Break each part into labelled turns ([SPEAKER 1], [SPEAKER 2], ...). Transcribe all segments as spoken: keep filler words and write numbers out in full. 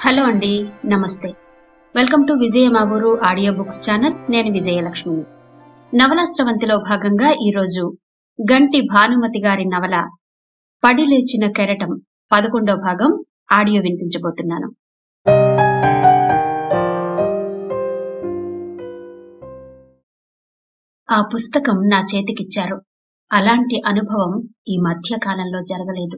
[SPEAKER 1] Hello అండి, నమస్తే. Welcome to విజయ మా ఊరు ఆడియో బుక్స్ ఛానల్. నేను విజయలక్ష్మిని. నవలా స్రవంతిలో భాగంగా ఈరోజు గంటి భానుమతి గారి నవల పడిలేచిన కెరటం పదకొండో భాగం ఆడియో వినిపించబోతున్నాను. ఆ పుస్తకం నా చేతికిచ్చారు. అలాంటి అనుభవం ఈ మధ్య కాలంలో జరగలేదు.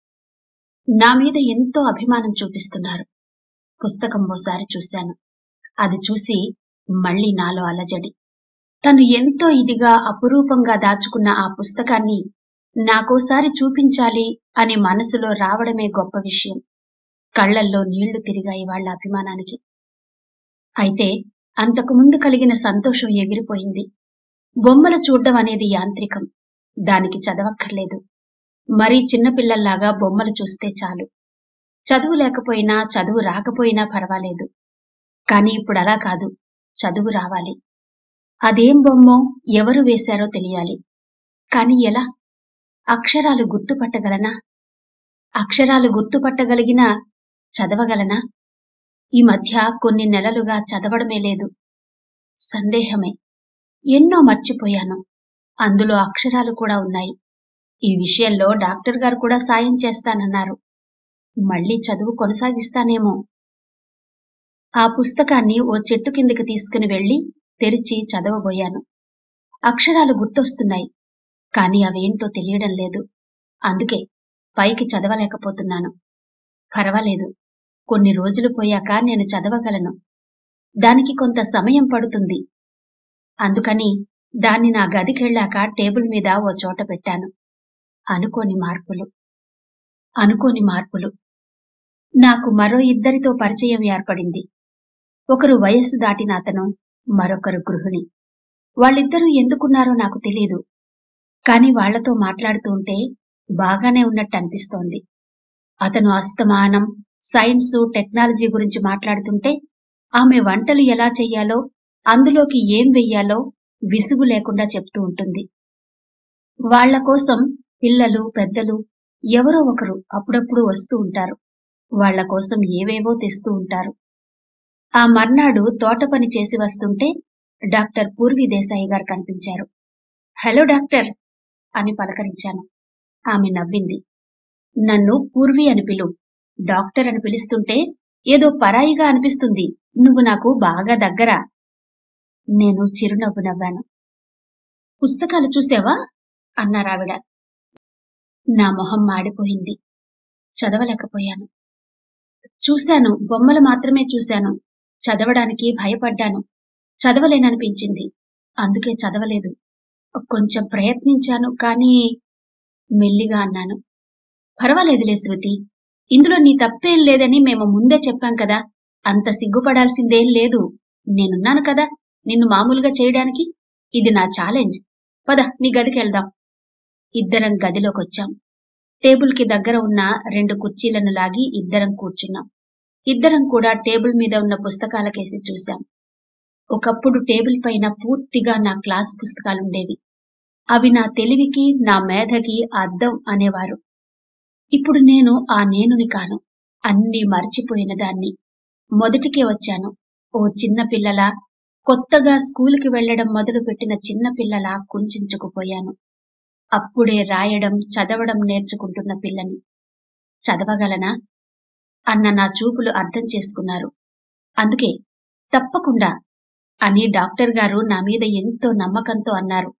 [SPEAKER 1] నా మీద ఎంతో అభిమానం చూపిస్తున్నారు. పుస్తకం ఓసారి చూశాను. అది చూసి మళ్లీ నాలో అలజడి. తను ఎంతో ఇదిగా అపురూపంగా దాచుకున్న ఆ పుస్తకాన్ని నాకోసారి చూపించాలి అని మనసులో రావడమే గొప్ప విషయం. కళ్లల్లో నీళ్లు తిరిగాయి వాళ్ల అభిమానానికి. అయితే అంతకుముందు కలిగిన సంతోషం ఎగిరిపోయింది. బొమ్మలు చూడ్డం అనేది యాంత్రికం. దానికి చదవక్కర్లేదు. మరీ చిన్నపిల్లల్లాగా బొమ్మలు చూస్తే చాలు. చదువు లేకపోయినా చదువు రాకపోయినా పర్వాలేదు. కాని ఇప్పుడు అలా కాదు. చదువు రావాలి. అదేం బొమ్మో ఎవరు వేశారో తెలియాలి. కాని ఎలా? అక్షరాలు గుర్తుపట్టగలనా? అక్షరాలు గుర్తుపట్టగలిగినా చదవగలనా? ఈ మధ్య కొన్ని నెలలుగా చదవడమే లేదు. సందేహమే. ఎన్నో మర్చిపోయాను. అందులో అక్షరాలు కూడా ఉన్నాయి. ఈ విషయంలో డాక్టర్ గారు కూడా సాయం చేస్తానన్నారు. మళ్లీ చదువు కొనసాగిస్తానేమో. ఆ పుస్తకాన్ని ఓ చెట్టు కిందికి తీసుకుని వెళ్లి తెరిచి చదవబోయాను. అక్షరాలు గుర్తొస్తున్నాయి. కాని అవేంటో తెలియడం లేదు. అందుకే పైకి చదవలేకపోతున్నాను. పర్వాలేదు. కొన్ని రోజులు పోయాక నేను చదవగలను. దానికి కొంత సమయం పడుతుంది. అందుకని దాన్ని నా గదికెళ్ళాక టేబుల్ మీద ఓ చోట పెట్టాను. అనుకోని మార్పులు అనుకోని మార్పులు నాకు మరో ఇద్దరితో పరిచయం ఏర్పడింది. ఒకరు వయస్సు దాటిన అతను, మరొకరు గృహిణి. వాళ్ళిద్దరూ ఎందుకున్నారో నాకు తెలీదు. కాని వాళ్లతో మాట్లాడుతూ ఉంటే బాగానే ఉన్నట్టు అనిపిస్తోంది. అతను అస్తమానం సైన్సు, టెక్నాలజీ గురించి మాట్లాడుతుంటే ఆమె వంటలు ఎలా చెయ్యాలో, అందులోకి ఏం వెయ్యాలో విసుగు లేకుండా చెప్తూ ఉంటుంది. వాళ్ల కోసం పిల్లలు, పెద్దలు ఎవరో ఒకరు అప్పుడప్పుడు వస్తూ ఉంటారు. వాళ్ల కోసం ఏవేవో తెస్తూ ఉంటారు. ఆ మర్నాడు తోట పని చేసి వస్తుంటే డాక్టర్ పూర్వీ దేశాయి గారు కనిపించారు. హలో డాక్టర్ అని పలకరించాను. ఆమె నవ్వింది. నన్ను పూర్వీ అని పిలు. డాక్టర్ అని పిలుస్తుంటే ఏదో పరాయిగా అనిపిస్తుంది. నువ్వు నాకు బాగా దగ్గర. నేను చిరునవ్వు నవ్వాను. పుస్తకాలు చూసావా అన్నారావిడ. నా మొహం మాడిపోయింది. చదవలేకపోయాను. చూశాను, బొమ్మలు మాత్రమే చూశాను. చదవడానికి భయపడ్డాను. చదవలేననిపించింది. అందుకే చదవలేదు. కొంచెం ప్రయత్నించాను. కానీ మెల్లిగా అన్నాను. పర్వాలేదులే శృతి. ఇందులో నీ తప్పేం లేదని మేము ముందే చెప్పాం కదా. అంత సిగ్గుపడాల్సిందేం లేదు. నేనున్నాను కదా నిన్ను మామూలుగా చేయడానికి. ఇది నా ఛాలెంజ్. పద నీ గదికెళ్దాం. ఇద్దరం గదిలోకొచ్చాం. టేబుల్ కి దగ్గర ఉన్న రెండు కుర్చీలను లాగి ఇద్దరం కూర్చున్నాం. ఇద్దరం కూడా టేబుల్ మీద ఉన్న పుస్తకాలకేసి చూశాం. ఒకప్పుడు టేబుల్ పైన పూర్తిగా నా క్లాస్ పుస్తకాలుండేవి. అవి నా తెలివికి, నా మేధకి అద్దం అనేవారు. ఇప్పుడు నేను ఆ నేనుని కాను. అన్నీ మర్చిపోయిన దాన్ని. మొదటికే వచ్చాను. ఓ చిన్న పిల్లలా, కొత్తగా స్కూలుకి వెళ్లడం మొదలు పెట్టిన చిన్న పిల్లలా కుంచించుకుపోయాను. అప్పుడే రాయడం, చదవడం నేర్చుకుంటున్న పిల్లని. చదవగలనా అన్న నా చూపులు అర్థం చేసుకున్నారు. అందుకే తప్పకుండా అని డాక్టర్ గారు నా మీద ఎంతో నమ్మకంతో అన్నారు.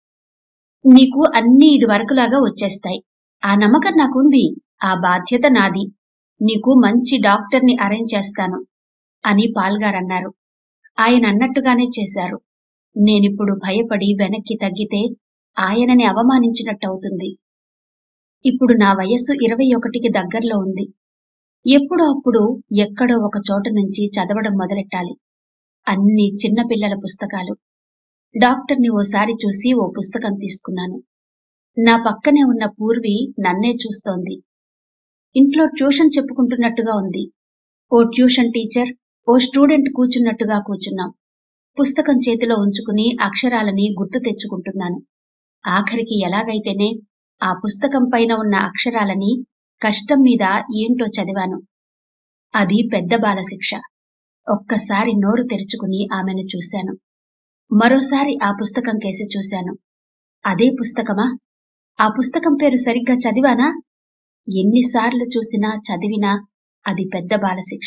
[SPEAKER 1] నీకు అన్నీ ఇదివరకులాగా వచ్చేస్తాయి. ఆ నమ్మకం నాకుంది. ఆ బాధ్యత నాది. నీకు మంచి డాక్టర్ని అరేంజ్ చేస్తాను అని పాల్గారన్నారు. ఆయన అన్నట్టుగానే చేశారు. నేనిప్పుడు భయపడి వెనక్కి తగ్గితే ఆయనని అవమానించినట్టవుతుంది. ఇప్పుడు నా వయస్సు ఇరవై ఒకటికి దగ్గర్లో ఉంది. ఎప్పుడో అప్పుడు ఎక్కడో ఒక చోట నుంచి చదవడం మొదలెట్టాలి. అన్ని చిన్నపిల్లల పుస్తకాలు. డాక్టర్ని ఓసారి చూసి ఓ పుస్తకం తీసుకున్నాను. నా పక్కనే ఉన్న పూర్వి నన్నే చూస్తోంది. ఇంట్లో ట్యూషన్ చెప్పుకుంటున్నట్టుగా ఉంది. ఓ ట్యూషన్ టీచర్, ఓ స్టూడెంట్ కూర్చున్నట్టుగా కూర్చున్నాం. పుస్తకం చేతిలో ఉంచుకుని అక్షరాలని గుర్తు తెచ్చుకుంటున్నాను. ఆఖరికి ఎలాగైతేనే ఆ పుస్తకం పైన ఉన్న అక్షరాలని కష్టం మీద ఏంటో చదివాను. అది పెద్ద బాలశిక్ష. ఒక్కసారి నోరు తెరుచుకుని ఆమెను చూశాను. మరోసారి ఆ పుస్తకం కేసి చూశాను. అదే పుస్తకమా? ఆ పుస్తకం పేరు సరిగ్గా చదివానా? ఎన్నిసార్లు చూసినా చదివినా అది పెద్ద బాలశిక్ష.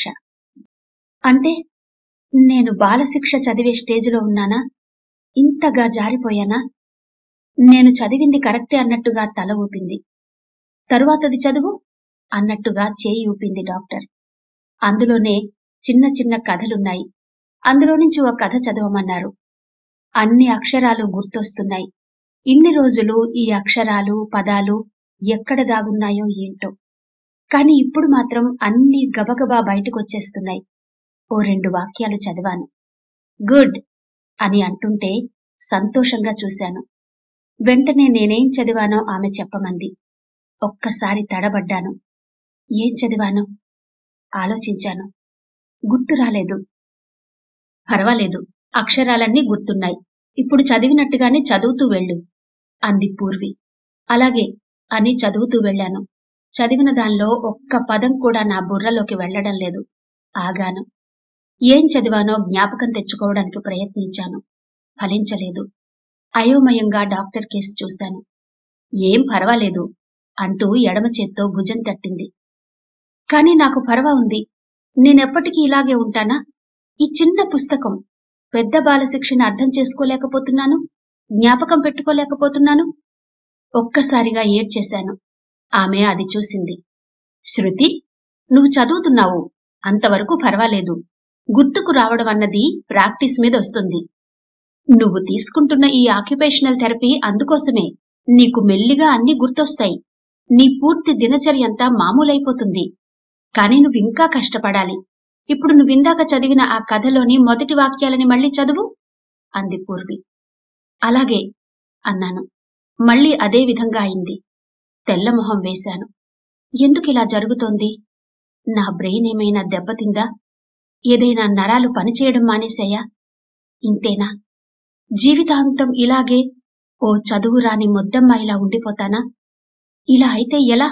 [SPEAKER 1] అంటే నేను బాలశిక్ష చదివే స్టేజిలో ఉన్నానా? ఇంతగా జారిపోయానా? నేను చదివింది కరెక్టే అన్నట్టుగా తల ఊపింది. తరువాతది చదువు అన్నట్టుగా చేయి ఊపింది డాక్టర్. అందులోనే చిన్న చిన్న కథలున్నాయి. అందులో నుంచి ఓ కథ చదవమన్నారు. అన్ని అక్షరాలు గుర్తొస్తున్నాయి. ఇన్ని రోజులు ఈ అక్షరాలు, పదాలు ఎక్కడ దాగున్నాయో ఏంటో. కాని ఇప్పుడు మాత్రం అన్నీ గబగబా బయటకొచ్చేస్తున్నాయి. ఓ రెండు వాక్యాలు చదివాను. గుడ్ అని అంటుంటే సంతోషంగా చూశాను. వెంటనే నేనేం చదివానో ఆమె చెప్పమంది. ఒక్కసారి తడబడ్డాను. ఏం చదివాను? ఆలోచించాను. గుర్తు రాలేదు. పర్వాలేదు, అక్షరాలన్నీ గుర్తున్నాయి. ఇప్పుడు చదివినట్టుగానే చదువుతూ వెళ్ళు అంది పూర్వి. అలాగే అని చదువుతూ వెళ్ళాను. చదివిన దానిలో ఒక్క పదం కూడా నా బుర్రలోకి వెళ్లడం లేదు. ఆగాను. ఏం చదివానో జ్ఞాపకం తెచ్చుకోవడానికి ప్రయత్నించాను. ఫలించలేదు. అయోమయంగా డాక్టర్ కేసి చూశాను. ఏం పర్వాలేదు అంటూ ఎడమ చేత్తో భుజం తట్టింది. కాని నాకు పర్వా ఉంది. నేనెప్పటికీ ఇలాగే ఉంటానా? ఈ చిన్న పుస్తకం పెద్ద బాలశిక్షని అర్థం చేసుకోలేకపోతున్నాను, జ్ఞాపకం పెట్టుకోలేకపోతున్నాను. ఒక్కసారిగా ఏడ్చేశాను. ఆమె అది చూసింది. శృతి, నువ్వు చదువుతున్నావు, అంతవరకు పర్వాలేదు. గుర్తుకు రావడం అన్నది ప్రాక్టీస్ మీద వస్తుంది. నువ్వు తీసుకుంటున్న ఈ ఆక్యుపేషనల్ థెరపీ అందుకోసమే. నీకు మెల్లిగా అన్నీ గుర్తొస్తాయి. నీ పూర్తి దినచర్యంతా మామూలైపోతుంది. కాని నువ్వింకా కష్టపడాలి. ఇప్పుడు నువ్విందాక చదివిన ఆ కథలోని మొదటి వాక్యాలని మళ్ళీ చదువు అంది పూర్వి. అలాగే అన్నాను. మళ్ళీ అదే విధంగా అయింది. తెల్లమొహం వేశాను. ఎందుకిలా జరుగుతోంది? నా బ్రెయిన్ ఏమైనా దెబ్బతిందా? ఏదైనా నరాలు పనిచేయడం మానేశాయా? ఇంతేనా? జీవితాంతం ఇలాగే ఓ చదువురాని మొద్దమ్మాయిలా ఉండిపోతానా? ఇలా అయితే ఎలా?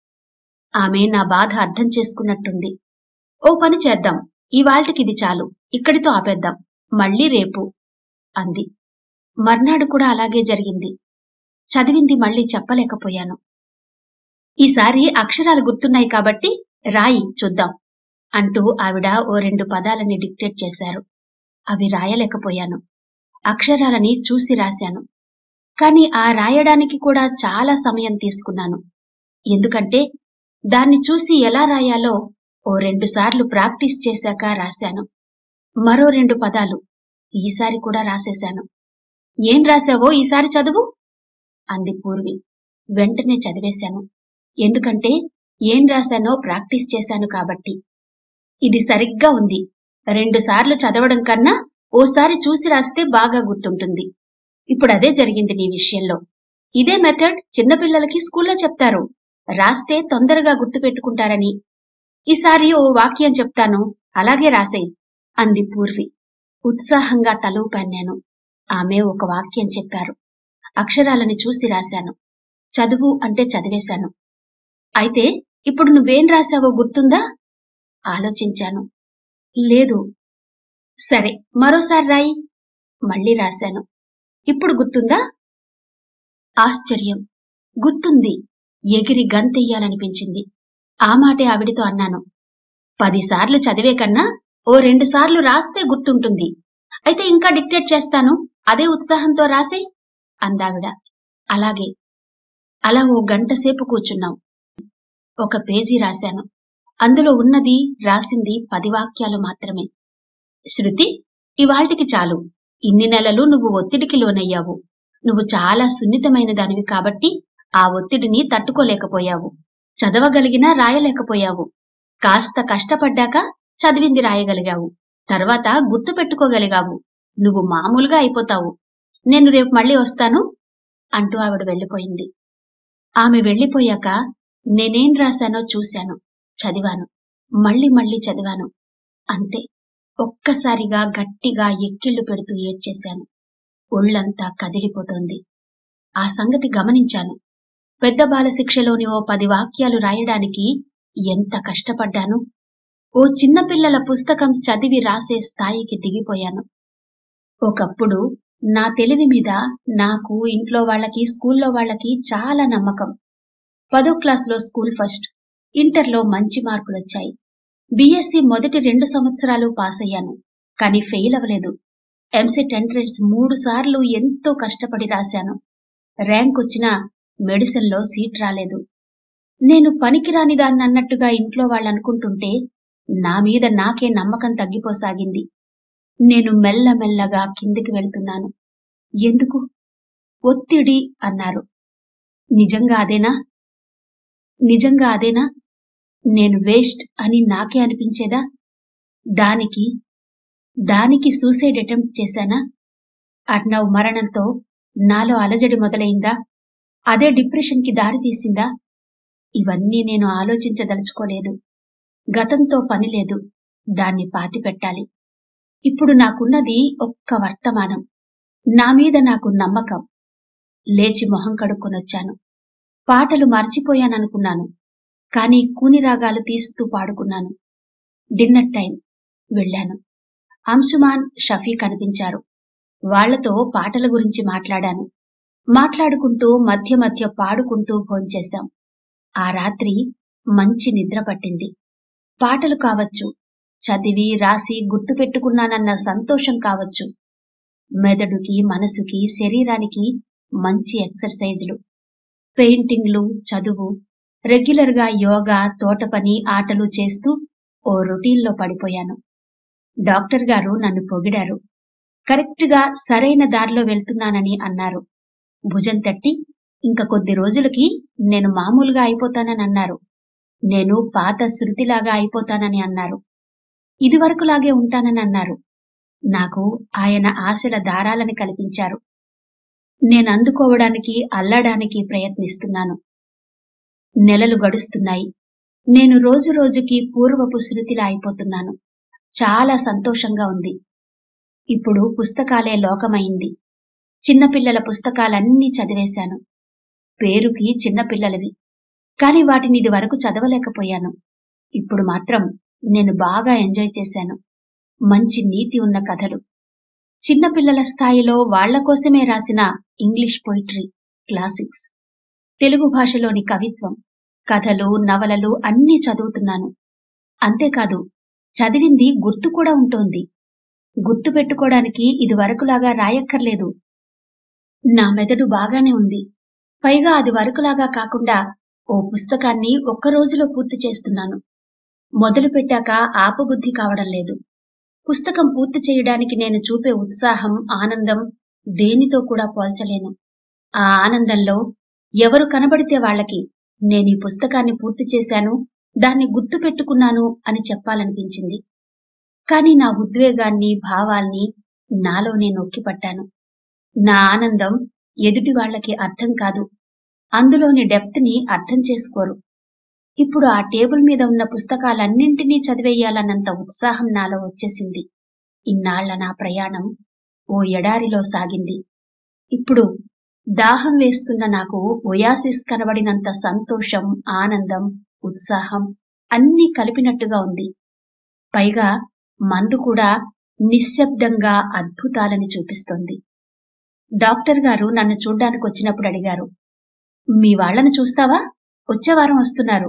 [SPEAKER 1] ఆమె నా బాధ అర్థం చేసుకున్నట్టుంది. ఓ పని చేద్దాం, ఇవాళ్టికిది చాలు, ఇక్కడితో ఆపేద్దాం, మళ్ళీ రేపు అంది. మర్నాడు కూడా అలాగే జరిగింది. చదివింది మళ్ళీ చెప్పలేకపోయాను. ఈసారి అక్షరాలు గుర్తున్నాయి కాబట్టి రాయి చూద్దాం అంటూ ఆవిడ ఓ రెండు పదాలని డిక్టేట్ చేశారు. అవి రాయలేకపోయాను. అక్షరాలని చూసి రాశాను. కాని ఆ రాయడానికి కూడా చాలా సమయం తీసుకున్నాను. ఎందుకంటే దాన్ని చూసి ఎలా రాయాలో ఓ రెండుసార్లు ప్రాక్టీస్ చేశాక రాశాను. మరో రెండు పదాలు ఈసారి కూడా రాసేశాను. ఏం రాశావో ఈసారి చదువు అంది పూర్వి. వెంటనే చదివేశాను. ఎందుకంటే ఏం రాశానో ప్రాక్టీస్ చేశాను కాబట్టి. ఇది సరిగ్గా ఉంది. రెండుసార్లు చదవడం కన్నా ఓసారి చూసి రాస్తే బాగా గుర్తుంటుంది. ఇప్పుడదే జరిగింది నీ విషయంలో. ఇదే మెథడ్ చిన్నపిల్లలకి స్కూల్లో చెప్తారు. రాస్తే తొందరగా గుర్తుపెట్టుకుంటారని. ఈసారి ఓ వాక్యం చెప్తాను, అలాగే రాసేయ్ అంది పూర్వి. ఉత్సాహంగా తలూపాను. ఆమె ఒక వాక్యం చెప్పారు. అక్షరాలని చూసి రాశాను. చదువు అంటే చదివేశాను. అయితే ఇప్పుడు నువ్వేం రాశావో గుర్తుందా? ఆలోచించాను. లేదు. సరే, మరోసారి రాయి. మళ్ళీ రాశాను. ఇప్పుడు గుర్తుందా? ఆశ్చర్యం. గుర్తుంది. ఎగిరి గంతెయ్యాలనిపించింది. ఆ మాటే ఆవిడితో అన్నాను. పదిసార్లు చదివే కన్నా ఓ రెండు సార్లు రాస్తే గుర్తుంటుంది. అయితే ఇంకా డిక్టేట్ చేస్తాను, అదే ఉత్సాహంతో రాసేయ్ అందావిడ. అలాగే. అలా ఓ గంటసేపు కూర్చున్నాం. ఒక పేజీ రాశాను. అందులో ఉన్నది రాసింది పది వాక్యాలు మాత్రమే. శృతి, ఇవాళ్టికి చాలు. ఇన్ని నెలలు నువ్వు ఒత్తిడికి లోనయ్యావు. నువ్వు చాలా సున్నితమైన దానివి కాబట్టి ఆ ఒత్తిడిని తట్టుకోలేకపోయావు. చదవగలిగినా రాయలేకపోయావు. కాస్త కష్టపడ్డాక చదివింది రాయగలిగావు. తర్వాత గుర్తు పెట్టుకోగలిగావు. నువ్వు మామూలుగా అయిపోతావు. నేను రేపు మళ్ళీ వస్తాను అంటూ ఆవిడ వెళ్ళిపోయింది. ఆమె వెళ్ళిపోయాక నేనేం రాశానో చూశాను, చదివాను. మళ్ళీ మళ్ళీ చదివాను. అంతే. ఒక్కసారిగా గట్టిగా ఎక్కిళ్లు పెడుతూ ఏడ్చేశాను. ఒళ్లంతా కదిలిపోతోంది. ఆ సంగతి గమనించాను. పెద్ద బాలశిక్షలోని ఓ పది వాక్యాలు రాయడానికి ఎంత కష్టపడ్డాను. ఓ చిన్నపిల్లల పుస్తకం చదివి రాసే స్థాయికి దిగిపోయాను. ఒకప్పుడు నా తెలివి మీద నాకు, ఇంట్లో వాళ్ళకి, స్కూల్లో వాళ్ళకి చాలా నమ్మకం. పదో క్లాస్లో స్కూల్ ఫస్ట్, ఇంటర్లో మంచి మార్కులొచ్చాయి. బీఎస్సీ మొదటి రెండు సంవత్సరాలు పాసయ్యాను. కానీ ఫెయిల్ అవ్వలేదు. ఎంసెట్ ఎంట్రన్స్ మూడు సార్లు ఎంతో కష్టపడి రాశాను. ర్యాంక్ వచ్చినా మెడిసిన్లో సీట్ రాలేదు. నేను పనికిరానిదాన్నన్నట్టుగా ఇంట్లో వాళ్ళనుకుంటుంటే నా మీద నాకే నమ్మకం తగ్గిపోసాగింది. నేను మెల్లమెల్లగా కిందికి వెళ్తున్నాను. ఎందుకు? ఒత్తిడి అన్నారు. నిజంగా అదేనా? నిజంగా అదేనా? నేను వేస్ట్ అని నాకే అనిపించేదా? దానికి దానికి సూసైడ్ అటెంప్ట్ చేశానా? అర్నవ్ మరణంతో నాలో అలజడి మొదలైందా? అదే డిప్రెషన్కి దారి తీసిందా? ఇవన్నీ నేను ఆలోచించదలుచుకోలేదు. గతంతో పనిలేదు. దాన్ని పాతిపెట్టాలి. ఇప్పుడు నాకున్నది ఒక్క వర్తమానం. నా మీద నాకు నమ్మకం. లేచి మొహం కడుక్కొనొచ్చాను. పాటలు మర్చిపోయాననుకున్నాను. కానీ కూని రాగాలు తీస్తూ పాడుకున్నాను. Dinner time. వెళ్ళాను. అంశుమాన్, షఫీ కనిపించారు. వాళ్లతో పాటల గురించి మాట్లాడాను. మాట్లాడుకుంటూ మధ్య మధ్య పాడుకుంటూ భోంచేశాం. ఆ రాత్రి మంచి నిద్ర పట్టింది. పాటలు కావచ్చు, చదివి రాసి గుర్తుపెట్టుకున్నానన్న సంతోషం కావచ్చు. మెదడుకి, మనసుకి, శరీరానికి మంచి ఎక్సర్సైజులు, పెయింటింగ్లు, చదువు, రెగ్యులర్గా యోగా, తోటపని, ఆటలు చేస్తూ ఓ రొటీన్లో పడిపోయాను. డాక్టర్ గారు నన్ను పొగిడారు. కరెక్ట్గా సరైన దారిలో వెళ్తున్నానని అన్నారు. భుజం తట్టి ఇంక కొద్ది రోజులకి నేను మామూలుగా అయిపోతానని అన్నారు. నేను పాత శృతిలాగా అయిపోతానని అన్నారు. ఇదివరకులాగే ఉంటానని అన్నారు. నాకు ఆయన ఆశల దారాలని కల్పించారు. నేనందుకోవడానికి, అల్లడానికి ప్రయత్నిస్తున్నాను. నెలలు గడుస్తున్నాయి. నేను రోజు రోజుకి పూర్వపు శృతిలా అయిపోతున్నాను. చాలా సంతోషంగా ఉంది. ఇప్పుడు పుస్తకాలే లోకమైంది. చిన్నపిల్లల పుస్తకాలన్నీ చదివేశాను. పేరుకి చిన్నపిల్లలవి, కాని వాటిని ఇది వరకు చదవలేకపోయాను. ఇప్పుడు మాత్రం నేను బాగా ఎంజాయ్ చేశాను. మంచి నీతి ఉన్న కథలు, చిన్నపిల్లల స్థాయిలో వాళ్ల కోసమే రాసిన ఇంగ్లీష్ పొయిటరీ, క్లాసిక్స్, తెలుగు భాషలోని కవిత్వం, కథలు, నవలలు అన్నీ చదువుతున్నాను. అంతేకాదు, చదివింది గుర్తు కూడా ఉంటోంది. గుర్తు పెట్టుకోవడానికి ఇది వరకులాగా రాయక్కర్లేదు. నా మెదడు బాగానే ఉంది. పైగా అది వరకులాగా కాకుండా ఓ పుస్తకాన్ని ఒక్క రోజులో పూర్తి చేస్తున్నాను. మొదలు పెట్టాక ఆపబుద్ధి కావడం లేదు. పుస్తకం పూర్తి చేయడానికి నేను చూపే ఉత్సాహం, ఆనందం దేనితో కూడా పోల్చలేను. ఆ ఆనందంలో ఎవరు కనబడితే వాళ్లకి నేను ఈ పుస్తకాన్ని పూర్తి చేశాను, దాన్ని గుర్తు పెట్టుకున్నాను అని చెప్పాలనిపించింది. కాని నా ఉద్వేగాన్ని, భావాల్ని నాలోనే నొక్కిపట్టాను. నా ఆనందం ఎదుటి వాళ్లకి అర్థం కాదు. అందులోని డెప్త్ ని అర్థం చేసుకోరు. ఇప్పుడు ఆ టేబుల్ మీద ఉన్న పుస్తకాలన్నింటినీ చదివేయాలన్నంత ఉత్సాహం నాలో వచ్చేసింది. ఇన్నాళ్ల నా ప్రయాణం ఓ ఎడారిలో సాగింది. ఇప్పుడు దాహం వేస్తున్న నాకు ఒయాసిస్ కనబడినంత సంతోషం, ఆనందం, ఉత్సాహం అన్నీ కలిపినట్టుగా ఉంది. పైగా మందు కూడా నిశ్శబ్దంగా అద్భుతాలని చూపిస్తోంది. డాక్టర్ గారు నన్ను చూడ్డానికి వచ్చినప్పుడు అడిగారు, మీ వాళ్లను చూస్తావా? వచ్చే వారం వస్తున్నారు.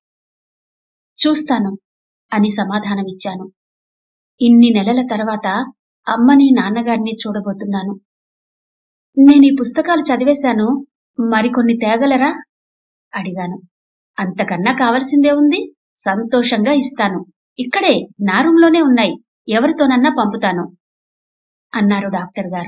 [SPEAKER 1] చూస్తాను అని సమాధానమిచ్చాను. ఇన్ని నెలల తర్వాత అమ్మని, నాన్నగారిని చూడబోతున్నాను. నేనీ పుస్తకాలు చదివేశాను, మరికొన్ని తేగలరా అడిగాను. అంతకన్నా కావలసిందే ఉంది, సంతోషంగా ఇస్తాను. ఇక్కడే నా రూంలోనే ఉన్నాయి, ఎవరితోనన్నా పంపుతాను అన్నారు డాక్టర్ గారు.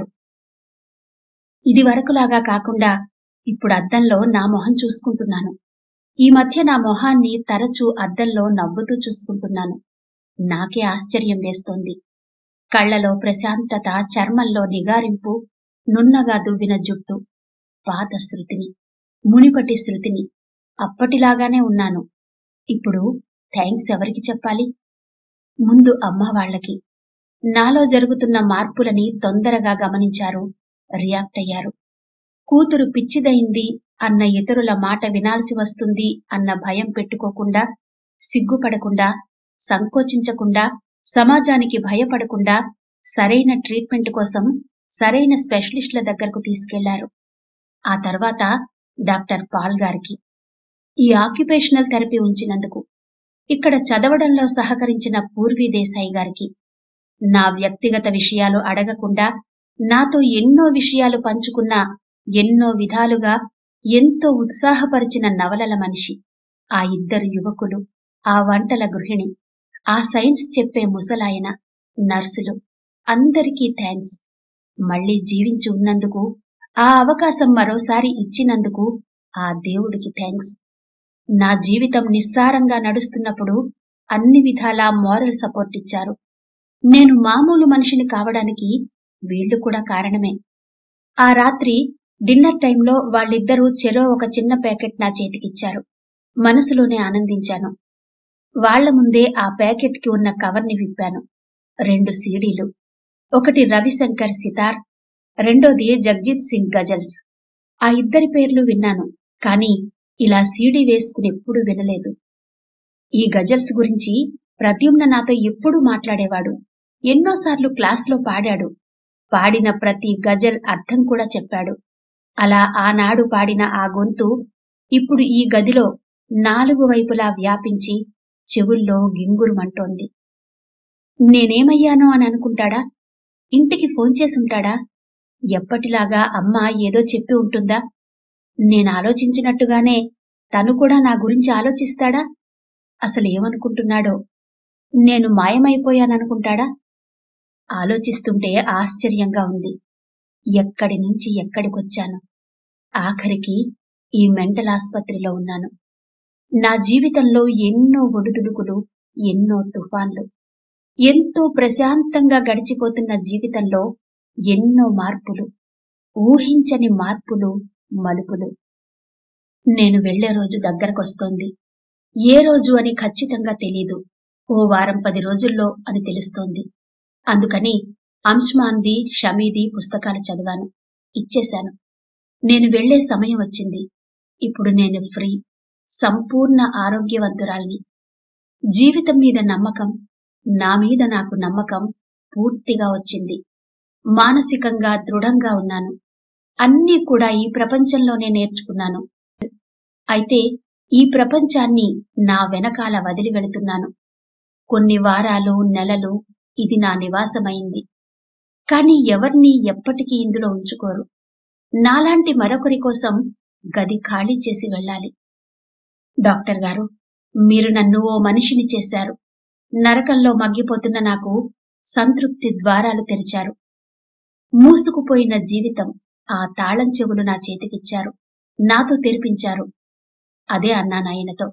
[SPEAKER 1] ఇది వరకులాగా కాకుండా ఇప్పుడు అద్దంలో నా మొహం చూసుకుంటున్నాను. ఈ మధ్య నా మొహాన్ని తరచూ అద్దంలో నవ్వుతూ చూసుకుంటున్నాను. నాకే ఆశ్చర్యం వేస్తోంది. కళ్లలో ప్రశాంతత, చర్మంలో నిగారింపు, నున్నగా దువ్విన జుట్టు, పాత శృతిని, మునిపటి శృతిని. అప్పటిలాగానే ఉన్నాను. ఇప్పుడు థ్యాంక్స్ ఎవరికి చెప్పాలి? ముందు అమ్మ వాళ్లకి. నాలో జరుగుతున్న మార్పులని తొందరగా గమనించారు, రియాక్ట్ అయ్యారు. కూతురు పిచ్చిదైంది అన్న ఇతరుల మాట వినాల్సి వస్తుంది అన్న భయం పెట్టుకోకుండా, సిగ్గుపడకుండా సంకోచించకుండా, సమాజానికి భయపడకుండా సరైన ట్రీట్మెంట్ కోసం సరైన స్పెషలిస్టుల దగ్గరకు తీసుకెళ్లారు. ఆ తర్వాత డాక్టర్ పాల్ గారికి ఈ ఆక్యుపేషనల్ థెరపీ ఉంచినందుకు, ఇక్కడ చదవడంలో సహకరించిన పూర్వీ దేశాయి గారికి, నా వ్యక్తిగత విషయాలు అడగకుండా నాతో ఎన్నో విషయాలు పంచుకున్న, ఎన్నో విధాలుగా ఎంతో ఉత్సాహపరిచిన నవలల మనిషి, ఆ ఇద్దరు యువకులు, ఆ వంటల గృహిణి, ఆ సైన్స్ చెప్పే ముసలాయన, నర్సులు, అందరికీ థ్యాంక్స్. మళ్లీ జీవించి ఉన్నందుకు, ఆ అవకాశం మరోసారి ఇచ్చినందుకు ఆ దేవుడికి థ్యాంక్స్. నా జీవితం నిస్సారంగా నడుస్తున్నప్పుడు అన్ని విధాలా మోరల్ సపోర్ట్ ఇచ్చారు. నేను మామూలు మనిషిని కావడానికి వీళ్లు కూడా కారణమే. ఆ రాత్రి డిన్నర్ టైంలో వాళ్ళిద్దరూ చెరో ఒక చిన్న ప్యాకెట్ నా చేతికిచ్చారు. మనసులోనే ఆనందించాను. వాళ్ల ముందే ఆ ప్యాకెట్ కి ఉన్న కవర్ని విప్పాను. రెండు సీడీలు, ఒకటి రవిశంకర్ సితార్, రెండోది జగ్జిత్ సింగ్ గజల్స్. ఆ ఇద్దరి పేర్లు విన్నాను, కానీ ఇలా సీడీ వేసుకునెప్పుడూ వినలేదు. ఈ గజల్స్ గురించి ప్రద్యుమ్న నాతో ఎప్పుడూ మాట్లాడేవాడు. ఎన్నోసార్లు క్లాస్లో పాడాడు. పాడిన ప్రతి గజల్ అర్థం కూడా చెప్పాడు. అలా ఆనాడు పాడిన ఆ గొంతు ఇప్పుడు ఈ గదిలో నాలుగు వైపులా వ్యాపించి చెవుల్లో గింగురుమంటోంది. నేనేమయ్యానో అని అనుకుంటాడా? ఇంటికి ఫోన్ చేసుంటాడా? ఎప్పటిలాగా అమ్మ ఏదో చెప్పి ఉంటుందా? నేనాలోచించినట్టుగానే తను కూడా నా గురించి ఆలోచిస్తాడా? అసలేమనుకుంటున్నాడో? నేను మాయమైపోయాననుకుంటాడా? ఆలోచిస్తుంటే ఆశ్చర్యంగా ఉంది. ఎక్కడి నుంచి ఎక్కడికొచ్చాను. ఆఖరికి ఈ మెంటల్ ఆస్పత్రిలో ఉన్నాను. నా జీవితంలో ఎన్నో ఒడిదుడుకులు, ఎన్నో తుఫాన్లు. ఎంతో ప్రశాంతంగా గడిచిపోతున్న జీవితంలో ఎన్నో మార్పులు, ఊహించని మార్పులు, మలుపులు. నేను వెళ్లే రోజు దగ్గరకొస్తోంది. ఏ రోజు అని ఖచ్చితంగా తెలీదు. ఓ వారం పది రోజుల్లో అని తెలుస్తోంది. అందుకని అంశుమాన్ది, షమీది పుస్తకాలు చదివాను, ఇచ్చేశాను. నేను వెళ్లే సమయం వచ్చింది. ఇప్పుడు నేను ఫ్రీ, సంపూర్ణ ఆరోగ్యవంతురాల్ని. జీవితం మీద నమ్మకం, నా మీద నాకు నమ్మకం పూర్తిగా వచ్చింది. మానసికంగా దృఢంగా ఉన్నాను. అన్నీ కూడా ఈ ప్రపంచంలోనే నేర్చుకున్నాను. అయితే ఈ ప్రపంచాన్ని నా వెనకాల వదిలి వెళుతున్నాను. కొన్ని వారాలు, నెలలు ఇది నా నివాసమైంది. కాని ఎవర్నీ ఎప్పటికీ ఇందులో ఉంచుకోరు. నాలాంటి మరొకరి కోసం గది ఖాళీ చేసి వెళ్ళాలి. డాక్టర్ గారు, మీరు నన్ను ఓ మనిషిని చేశారు. నరకంలో మగ్గిపోతున్న నాకు సంతృప్తి ద్వారాలు తెరిచారు. మూసుకుపోయిన జీవితం ఆ తాళం చెవులు నా చేతికిచ్చారు, నాతో తెరిపించారు. అదే అన్నానాయనతో.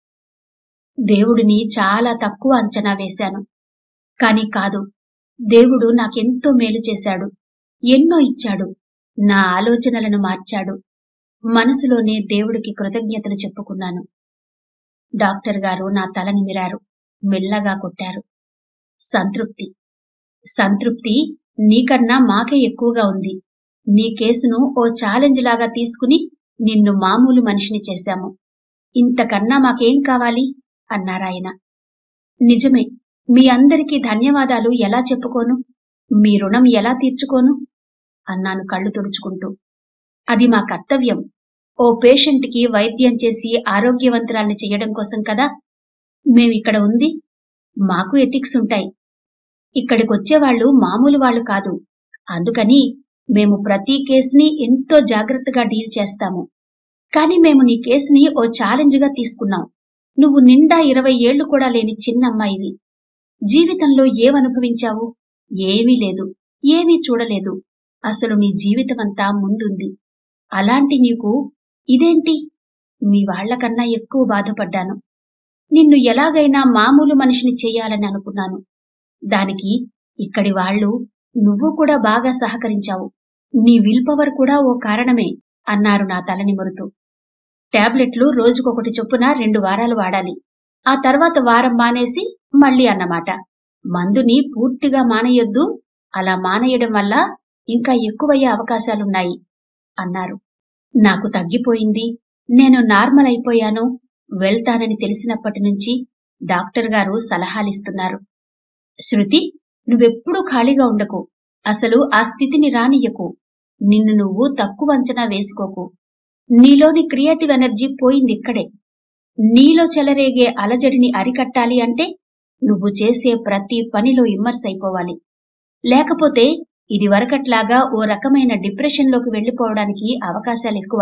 [SPEAKER 1] దేవుడిని చాలా తక్కువ అంచనా వేశాను. కాని కాదు, దేవుడు నాకెంతో మేలు చేశాడు, ఎన్నో ఇచ్చాడు, నా ఆలోచనలను మార్చాడు. మనసులోనే దేవుడికి కృతజ్ఞతలు చెప్పుకున్నాను. డాక్టర్ గారు నా తల నిమిరారు, మెల్లగా కొట్టారు. సంతృప్తి సంతృప్తి నీకన్నా మాకే ఎక్కువగా ఉంది. నీ కేసును ఓ ఛాలెంజ్ లాగా తీసుకుని నిన్ను మామూలు మనిషిని చేశాము. ఇంతకన్నా మాకేం కావాలి అన్నారాయన. నిజమే, మీ అందరికీ ధన్యవాదాలు ఎలా చెప్పుకోను, మీ రుణం ఎలా తీర్చుకోను అన్నాను కళ్ళు తుడుచుకుంటూ. అది మా కర్తవ్యం. ఓ పేషెంట్కి వైద్యం చేసి ఆరోగ్యవంతురాల్ని చెయ్యడం కోసం కదా మేమిక్కడ ఉంది. మాకు ఎథిక్స్ ఉంటాయి. ఇక్కడికొచ్చేవాళ్లు మామూలు వాళ్లు కాదు. అందుకని మేము ప్రతి కేసుని ఎంతో జాగ్రత్తగా డీల్ చేస్తాము. కాని మేము నీ కేసుని ఓ ఛాలెంజ్గా తీసుకున్నాం. నువ్వు నిండా ఇరవై ఏళ్లు కూడా లేని చిన్నమ్మాయివి. జీవితంలో ఏమనుభవించావు? ఏమీ లేదు, ఏమీ చూడలేదు. అసలు నీ జీవితమంతా ముందుంది. అలాంటి నీకు ఇదేంటి? మీ వాళ్లకన్నా ఎక్కువ బాధపడ్డాను. నిన్ను ఎలాగైనా మామూలు మనిషిని చెయ్యాలని అనుకున్నాను. దానికి ఇక్కడి వాళ్లు, నువ్వు కూడా బాగా సహకరించావు. నీ విల్ పవర్ కూడా ఓ కారణమే అన్నారు నా తల నిమురుతూ. టాబ్లెట్లు రోజుకొకటి చొప్పున రెండు వారాలు వాడాలి. ఆ తర్వాత వారం మానేసి మళ్లీ అన్నమాట. మందుని పూర్తిగా మానేయొద్దు. అలా మానేయడం వల్ల ఇంకా ఎక్కువయ్యే అవకాశాలున్నాయి అన్నారు. నాకు తగ్గిపోయింది, నేను నార్మల్ అయిపోయాను, వెళ్తానని తెలిసినప్పటి నుంచి డాక్టర్ గారు సలహాలిస్తున్నారు. శృతి, నువ్వెప్పుడూ ఖాళీగా ఉండకు. అసలు ఆ స్థితిని రానియ్యకు. నిన్ను నువ్వు తక్కువ అంచనా వేసుకోకు. నీలోని క్రియేటివ్ ఎనర్జీ పోయిందిక్కడే. నీలో చెలరేగే అలజడిని అరికట్టాలి అంటే నువ్వు చేసే ప్రతి పనిలో ఇమ్మర్స్ అయిపోవాలి. లేకపోతే ఇది వరకట్లాగా ఓ రకమైన డిప్రెషన్లోకి వెళ్లిపోవడానికి అవకాశాలెక్కువ.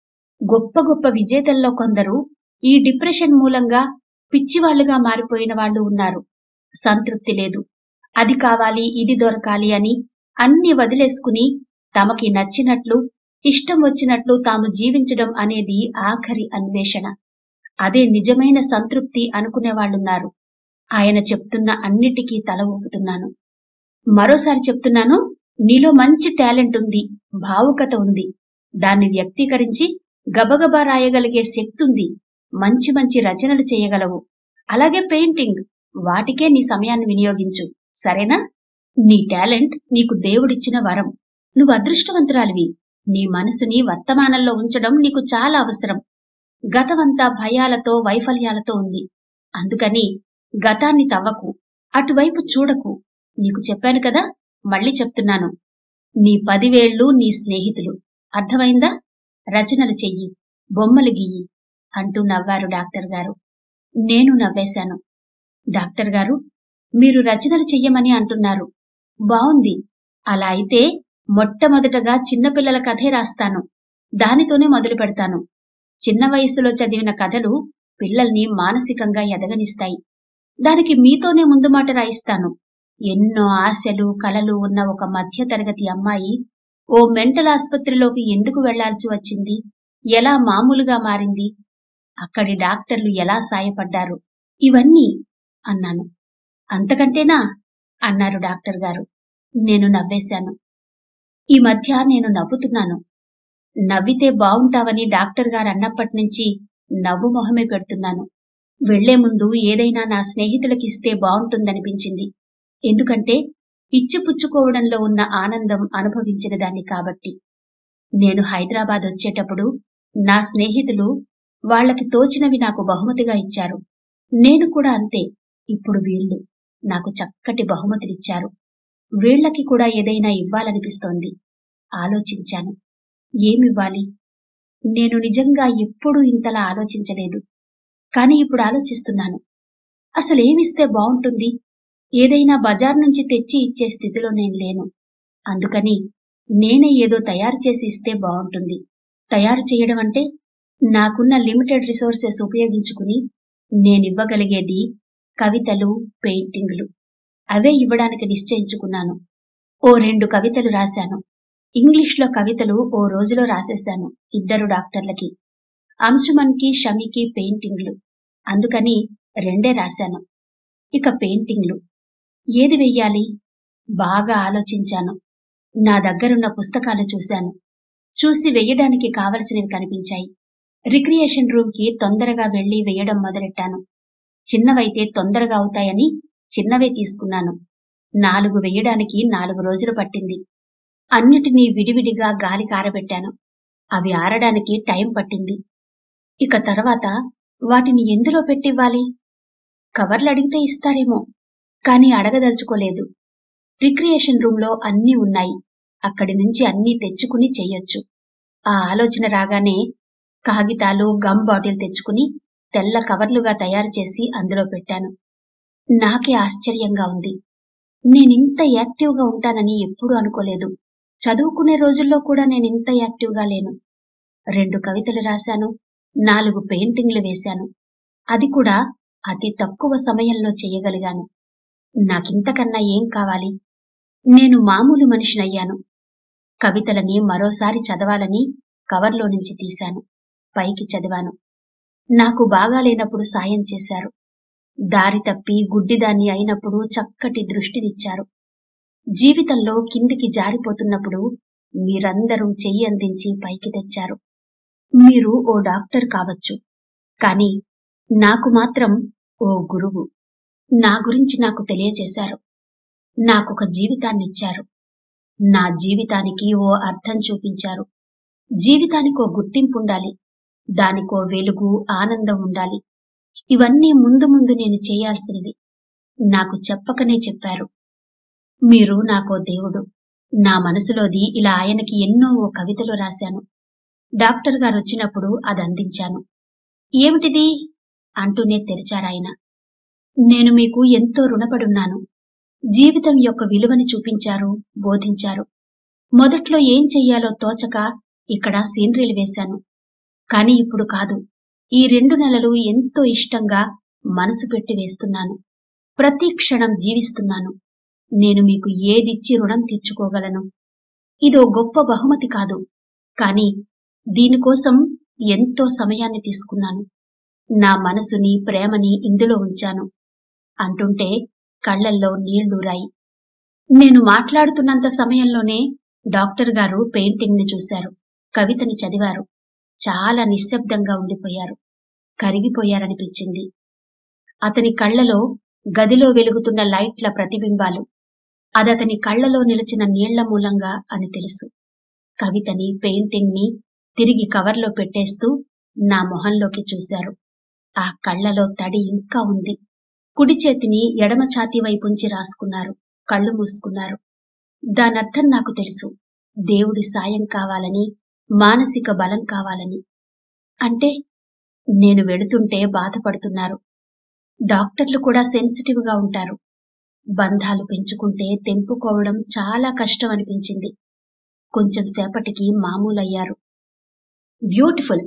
[SPEAKER 1] గొప్ప గొప్ప విజేతల్లో కొందరు ఈ డిప్రెషన్ మూలంగా పిచ్చివాళ్లుగా మారిపోయిన వాళ్ళు ఉన్నారు. సంతృప్తి లేదు, అది కావాలి ఇది దొరకాలి అని అన్ని వదిలేసుకుని తమకి నచ్చినట్లు ఇష్టం వచ్చినట్లు తాము జీవించడం అనేది ఆఖరి అన్వేషణ. అదే నిజమైన సంతృప్తి అనుకునేవాళ్లున్నారు. ఆయన చెప్తున్న అన్నిటికీ తల ఊపుతున్నాను. మరోసారి చెప్తున్నాను, నీలో మంచి టాలెంట్ ఉంది, భావుకత ఉంది. దాన్ని వ్యక్తీకరించి గబగబా రాయగలిగే శక్తి ఉంది. మంచి మంచి రచనలు చేయగలవు. అలాగే పెయింటింగ్, వాటికే నీ సమయాన్ని వినియోగించు. సరేనా? నీ టాలెంట్ నీకు దేవుడిచ్చిన వరం. నువ్వు అదృష్టవంతురాలివి. నీ మనసుని వర్తమానంలో ఉంచడం నీకు చాలా అవసరం. గతమంతా భయాలతో వైఫల్యాలతో ఉంది. అందుకని గతాన్ని తవ్వకు, అటువైపు చూడకు. నీకు చెప్పాను కదా, మళ్ళీ చెప్తున్నాను. నీ పదివేళ్లు నీ స్నేహితులు. అర్థమైందా? రచనలు చెయ్యి, బొమ్మలు గీయి అంటూ నవ్వారు డాక్టర్ గారు. నేను నవ్వేశాను. డాక్టర్ గారు, మీరు రచనలు చెయ్యమని అంటున్నారు. బావుంది. అలా అయితే మొట్టమొదటగా చిన్నపిల్లల కథే రాస్తాను. దానితోనే మొదలు పెడతాను. చిన్న వయసులో చదివిన కథలు పిల్లల్ని మానసికంగా ఎదగనిస్తాయి. దానికి మీతోనే ముందు మాట రాయిస్తాను. ఎన్నో ఆశలు కలలు ఉన్న ఒక మధ్యతరగతి అమ్మాయి ఓ మెంటల్ ఆస్పత్రిలోకి ఎందుకు వెళ్లాల్సి వచ్చింది, ఎలా మామూలుగా మారింది, అక్కడి డాక్టర్లు ఎలా సాయపడ్డారు, ఇవన్నీ అన్నాను. అంతకంటేనా అన్నారు డాక్టర్ గారు. నేను నవ్వేశాను. ఈ మధ్య నేను నవ్వుతున్నాను. నవ్వితే బావుంటావని డాక్టర్ గారు అన్నప్పటినుంచి నవ్వు మొహమే పెడుతున్నాను. వెళ్లే ముందు ఏదైనా నా స్నేహితులకిస్తే బావుంటుందనిపించింది. ఎందుకంటే ఇచ్చిపుచ్చుకోవడంలో ఉన్న ఆనందం అనుభవించిన దాన్ని కాబట్టి. నేను హైదరాబాద్ వచ్చేటప్పుడు నా స్నేహితులు వాళ్లకి తోచినవి నాకు బహుమతిగా ఇచ్చారు. నేను కూడా అంతే. ఇప్పుడు వీళ్లు నాకు చక్కటి బహుమతినిచ్చారు. వీళ్లకి కూడా ఏదైనా ఇవ్వాలనిపిస్తోంది. ఆలోచించాను. ఏమివ్వాలి? నేను నిజంగా ఎప్పుడూ ఇంతలా ఆలోచించలేదు. కాని ఇప్పుడు ఆలోచిస్తున్నాను. అసలేమిస్తే బావుంటుంది? ఏదైనా బజార్ నుంచి తెచ్చి ఇచ్చే స్థితిలో నేను లేను. అందుకని నేనే ఏదో తయారు చేసి ఇస్తే బావుంటుంది. తయారు చేయడం అంటే నాకున్న లిమిటెడ్ రిసోర్సెస్ ఉపయోగించుకుని నేనివ్వగలిగేది కవితలు, పెయింటింగులు. అవే ఇవ్వడానికి నిశ్చయించుకున్నాను. ఓ రెండు కవితలు రాశాను. ఇంగ్లీష్లో కవితలు ఓ రోజులో రాసేశాను ఇద్దరు డాక్టర్లకి. అంశుమన్కి, షమికి పెయింటింగ్లు. అందుకని రెండే రాశాను. ఇక పెయింటింగ్లు ఏది వెయ్యాలి? బాగా ఆలోచించాను. నా దగ్గరున్న పుస్తకాలు చూశాను. చూసి వెయ్యడానికి కావలసినవి కనిపించాయి. రిక్రియేషన్ రూమ్ కి తొందరగా వెళ్లి వెయ్యడం మొదలెట్టాను. చిన్నవైతే తొందరగా అవుతాయని చిన్నవే తీసుకున్నాను. నాలుగు వెయ్యడానికి నాలుగు రోజులు పట్టింది. అన్నిటినీ విడివిడిగా గాలి కారబెట్టాను. అవి ఆరడానికి టైం పట్టింది. ఇక తర్వాత వాటిని ఎందులో పెట్టివ్వాలి? కవర్లు అడిగితే ఇస్తారేమో, కాని అడగదలుచుకోలేదు. రిక్రియేషన్ రూంలో అన్నీ ఉన్నాయి. అక్కడి నుంచి అన్నీ తెచ్చుకుని చెయ్యొచ్చు. ఆ ఆలోచన రాగానే కాగితాలు, గమ్ బాటిల్ తెచ్చుకుని తెల్ల కవర్లుగా తయారు చేసి అందులో పెట్టాను. నాకే ఆశ్చర్యంగా ఉంది. నేనింత యాక్టివ్గా ఉంటానని ఎప్పుడూ అనుకోలేదు. చదువుకునే రోజుల్లో కూడా నేనింత యాక్టివ్గా లేను. రెండు కవితలు రాశాను. నాలుగు పెయింటింగ్లు వేశాను. అది కూడా అతి తక్కువ సమయంలో చెయ్యగలిగాను. నాకింతకన్నా ఏం కావాలి? నేను మామూలు మనిషినయ్యాను. కవితలని మరోసారి చదవాలని కవర్లో నుంచి తీశాను. పైకి చదివాను. నాకు బాగాలేనప్పుడు సాయం చేశారు. దారి తప్పి గుడ్డిదాన్ని అయినప్పుడు చక్కటి దృష్టినిచ్చారు. జీవితంలో కిందికి జారిపోతున్నప్పుడు మీరందరూ చెయ్యి అందించి పైకి తెచ్చారు. మీరు ఓ డాక్టర్ కావచ్చు, కాని నాకు మాత్రం ఓ గురువు. నా గురించి నాకు తెలియజేశారు. నాకొక జీవితాన్నిచ్చారు. నా జీవితానికి ఓ అర్థం చూపించారు. జీవితానికో గుర్తింపుండాలి. దానికో వెలుగు, ఆనందం ఉండాలి. ఇవన్నీ ముందు ముందు నేను చేయాల్సినవి. నాకు చెప్పకనే చెప్పారు. మీరు నాకో దేవుడు. నా మనసులోది ఇలా ఆయనకి ఎన్నో ఓ కవితలో రాశాను. డాక్టర్ గారొచ్చినప్పుడు అదందించాను. ఏమిటిది అంటూనే తెరిచారాయన. నేను మీకు ఎంతో రుణపడున్నాను. జీవితం యొక్క విలువని చూపించారు, బోధించారు. మొదట్లో ఏం చెయ్యాలో తోచక ఇక్కడ సీనరీలు వేశాను. కాని ఇప్పుడు కాదు. ఈ రెండు నెలలు ఎంతో ఇష్టంగా మనసు పెట్టి వేస్తున్నాను. ప్రతి క్షణం జీవిస్తున్నాను. నేను మీకు ఏదిచ్చి రుణం తీర్చుకోగలను? ఇదో గొప్ప బహుమతి కాదు. కాని దీనికోసం ఎంతో సమయాన్ని తీసుకున్నాను. నా మనసుని, ప్రేమని ఇందులో ఉంచాను అంటుంటే కళ్లల్లో నీళ్లూరాయి. నేను మాట్లాడుతున్నంత సమయంలోనే డాక్టర్ గారు పెయింటింగ్ ని చూశారు. కవితని చదివారు. చాలా నిశ్శబ్దంగా ఉండిపోయారు. కరిగిపోయారనిపించింది. అతని కళ్లలో గదిలో వెలుగుతున్న లైట్ల ప్రతిబింబాలు. అదతని కళ్లలో నిలిచిన నీళ్ల మూలంగా అని తెలుసు. కవితని, పెయింటింగ్ ని తిరిగి కవర్లో పెట్టేస్తూ నా మొహంలోకి చూశారు. ఆ కళ్లలో తడి ఇంకా ఉంది. కుడి చేతిని ఎడమ ఛాతీ వైపుంచి రాసుకున్నారు. కళ్ళు మూసుకున్నారు. దానర్థం నాకు తెలుసు. దేవుడి సాయం కావాలని, మానసిక బలం కావాలని. అంటే నేను వెళుతుంటే బాధపడుతున్నారు. డాక్టర్లు కూడా సెన్సిటివ్ గా ఉంటారు. బంధాలు పెంచుకుంటే తెంపుకోవడం చాలా కష్టం అనిపించింది. కొంచెం సేపటికి మామూలయ్యారు. బ్యూటిఫుల్,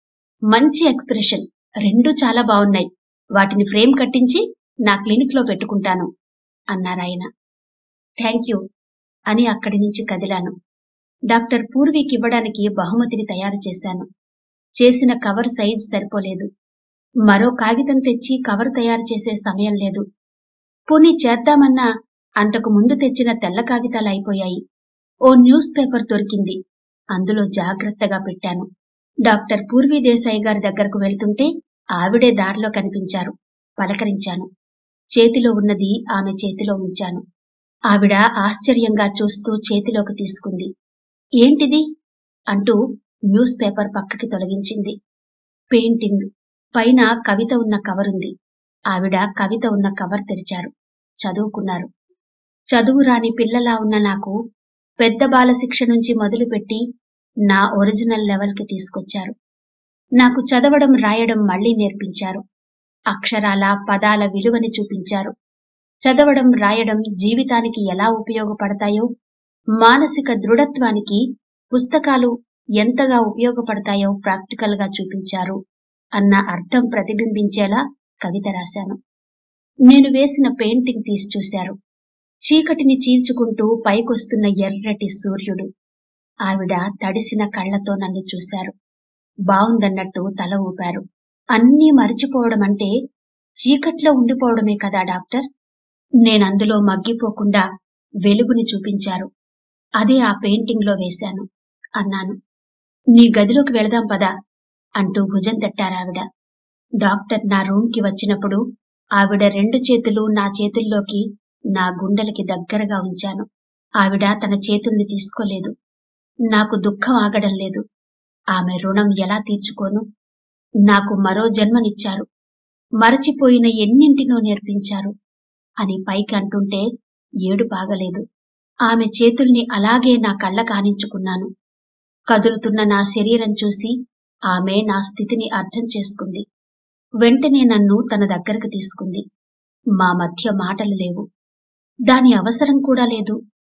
[SPEAKER 1] మంచి ఎక్స్ప్రెషన్, రెండూ చాలా బావున్నాయి. వాటిని ఫ్రేమ్ కట్టించి నా క్లినిక్ లో పెట్టుకుంటాను అన్నారాయన. థ్యాంక్ యూ అని అక్కడి నుంచి కదిలాను. డాక్టర్ పూర్వీకి ఇవ్వడానికి బహుమతిని తయారు చేశాను. చేసిన కవర్ సైజ్ సరిపోలేదు. మరో కాగితం తెచ్చి కవర్ తయారు చేసే సమయం లేదు. పోనీ చేద్దామన్నా అంతకు ముందు తెచ్చిన తెల్ల కాగితాలు అయిపోయాయి. ఓ న్యూస్ పేపర్ దొరికింది. అందులో జాగ్రత్తగా పెట్టాను. డాక్టర్ పూర్వీ దేశాయి గారి దగ్గరకు వెళ్తుంటే ఆవిడే దారిలో కనిపించారు. పలకరించాను. చేతిలో ఉన్నది ఆమె చేతిలో ఉంచాను. ఆవిడ ఆశ్చర్యంగా చూస్తూ చేతిలోకి తీసుకుంది. ఏంటిది అంటూ న్యూస్ పేపర్ పక్కకి తొలగించింది. పెయింటింగ్, పైన కవిత ఉన్న కవరుంది. ఆవిడ కవిత ఉన్న కవర్ తెరిచారు. చదువుకున్నారు. చదువు రాని పిల్లలా ఉన్న నాకు పెద్ద బాల శిక్ష నుంచి మొదలుపెట్టి నా ఒరిజినల్ లెవెల్కి తీసుకొచ్చారు. నాకు చదవడం, రాయడం మళ్లీ నేర్పించారు. అక్షరాల, పదాల విలువని చూపించారు. చదవడం, రాయడం జీవితానికి ఎలా ఉపయోగపడతాయో, మానసిక దృఢత్వానికి పుస్తకాలు ఎంతగా ఉపయోగపడతాయో ప్రాక్టికల్ గా చూపించారు అన్న అర్థం ప్రతిబింబించేలా కవిత రాశాను. నేను వేసిన పెయింటింగ్ తీసి చూశారు. చీకటిని చీల్చుకుంటూ పైకొస్తున్న ఎర్రటి సూర్యుడు. ఆవిడ తడిసిన కళ్లతో నన్ను చూశారు. బావుందన్నట్టు తల ఊపారు. అన్నీ మరిచిపోవడం అంటే చీకట్లో ఉండిపోవడమే కదా డాక్టర్? నేనందులో మగ్గిపోకుండా వెలుగుని చూపించారు. అదే ఆ పెయింటింగ్ లో వేశాను అన్నాను. నీ గదిలోకి వెళదాం పదా అంటూ భుజం తట్టారావిడ. డాక్టర్ నా రూమ్ కి వచ్చినప్పుడు ఆవిడ రెండు చేతులు నా చేతుల్లోకి, నా గుండెలకి దగ్గరగా ఉంచాను. ఆవిడ తన చేతుల్ని తీసుకోలేదు. నాకు దుఃఖం ఆగడం లేదు. ఆమె రుణం ఎలా తీర్చుకోను? నాకు మరో జన్మనిచ్చారు. మరచిపోయిన ఎన్నింటినో నేర్పించారు అని పైకి అంటుంటే ఏడు బాగలేదు. ఆమె చేతుల్ని అలాగే నా కళ్ళ కానించుకున్నాను. కదులుతున్న నా శరీరం చూసి ఆమె నా స్థితిని అర్థం చేసుకుంది. వెంటనే నన్ను తన దగ్గరకు తీసుకుంది. మా మధ్య మాటలు లేవు. దాని అవసరం కూడా లేదు.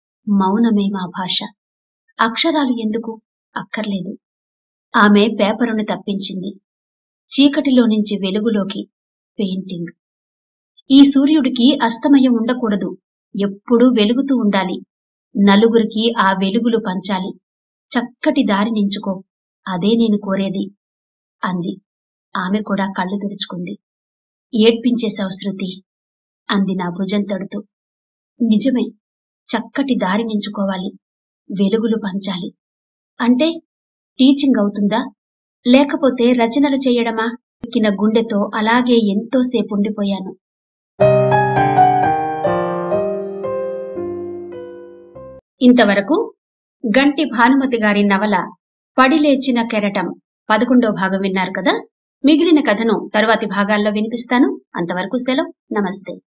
[SPEAKER 1] మౌనమే మా భాష. అక్షరాలు ఎందుకు? అక్కర్లేదు. ఆమె పేపరును తప్పించింది. చీకటిలో నుంచి వెలుగులోకి పెయింటింగ్. ఈ సూర్యుడికి అస్తమయం ఉండకూడదు. ఎప్పుడూ వెలుగుతూ ఉండాలి. నలుగురికి ఆ వెలుగులు పంచాలి. చక్కటి దారి నించుకో. అదే నేను కోరేది అంది. ఆమె కూడా కళ్ళు తెరుచుకుంది. ఏడ్పించేశావు శృతి అంది నా భుజం తడుతూ. నిజమే, చక్కటి దారి నించుకోవాలి. వెలుగులు పంచాలి. అంటే టీచింగ్ అవుతుందా? లేకపోతే రచనలు చేయడమా? ఎక్కిన గుండెతో అలాగే ఎంతోసేపు ఉండిపోయాను. ఇంతవరకు గంటి భానుమతి గారి నవల పడిలేచిన కెరటం పదకొండో భాగం విన్నారు కదా. మిగిలిన కథను తరువాతి భాగాల్లో వినిపిస్తాను. అంతవరకు సెలవు. నమస్తే.